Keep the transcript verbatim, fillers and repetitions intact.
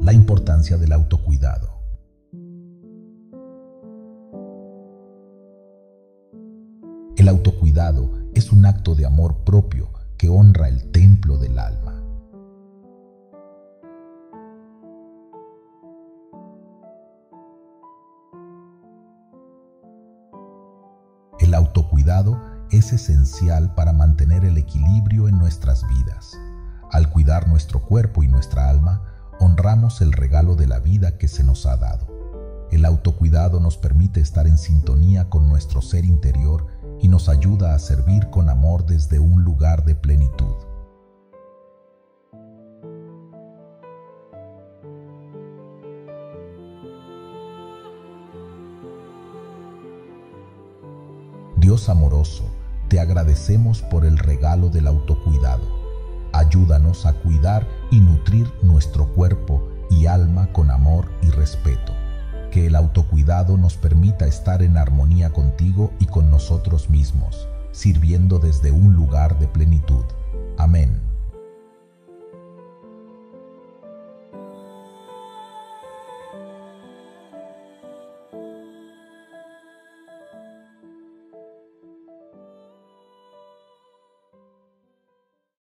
La importancia del autocuidado. El autocuidado es un acto de amor propio que honra el templo del alma. El autocuidado es esencial para mantener el equilibrio en nuestras vidas. Al cuidar nuestro cuerpo y nuestra alma, honramos el regalo de la vida que se nos ha dado. El autocuidado nos permite estar en sintonía con nuestro ser interior y nos ayuda a servir con amor desde un lugar de plenitud. Dios amoroso, te agradecemos por el regalo del autocuidado. Ayúdanos a cuidar y nutrir nuestro cuerpo y alma con amor y respeto. Que el autocuidado nos permita estar en armonía contigo y con nosotros mismos, sirviendo desde un lugar de plenitud. Amén.